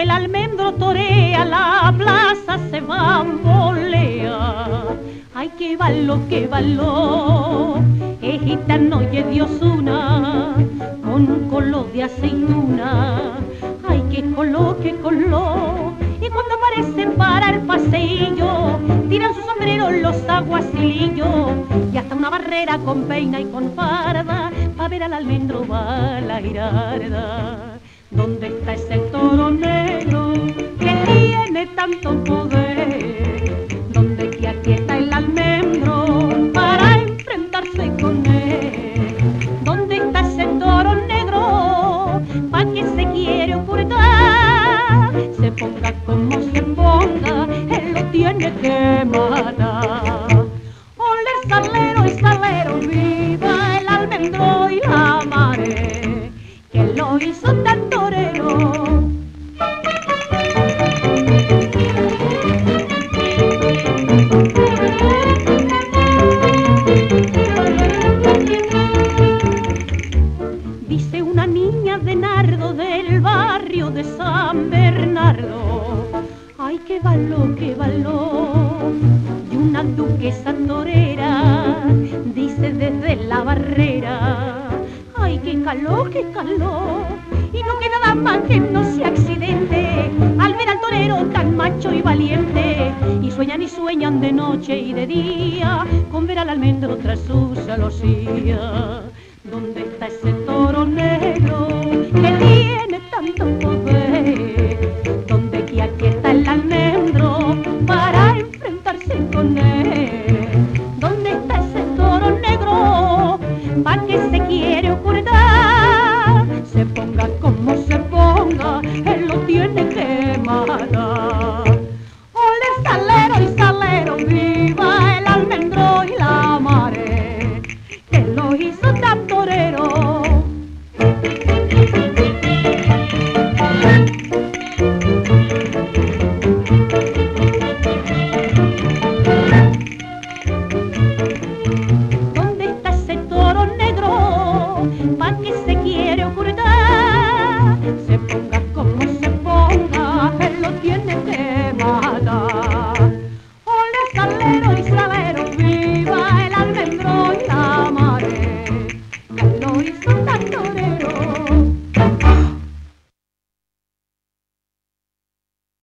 el almendro torea, la plaza se bambolea. Ay, qué valor, es gitano y es diosuna, con un color de aceituna. Ay, qué color, y cuando aparecen para el paseillo, tiran su sombrero los aguacilillos, y hasta una barrera con peina y con farda, pa' ver al almendro va la girarda. ¿Dónde está ese toro negro que tiene tanto poder? ¿Dónde que aquieta el almendro para enfrentarse con él? ¿Dónde está ese toro negro pa' que se quiere ocultar? Se ponga como se ponga, él lo tiene que matar. Ole salero, viva el almendro y la mare, que lo hizo tan torero. Dice una niña de Nardo del barrio de San Bernardo, ay, qué valor, y una duquesa torera dice desde la barrera, ay, qué calor, y no queda nada más que no se accidente al ver al torero tan macho y valiente. Y sueñan de noche y de día con ver al almendro tras su celosía. ¿Dónde está ese toro negro que tiene tanto poder?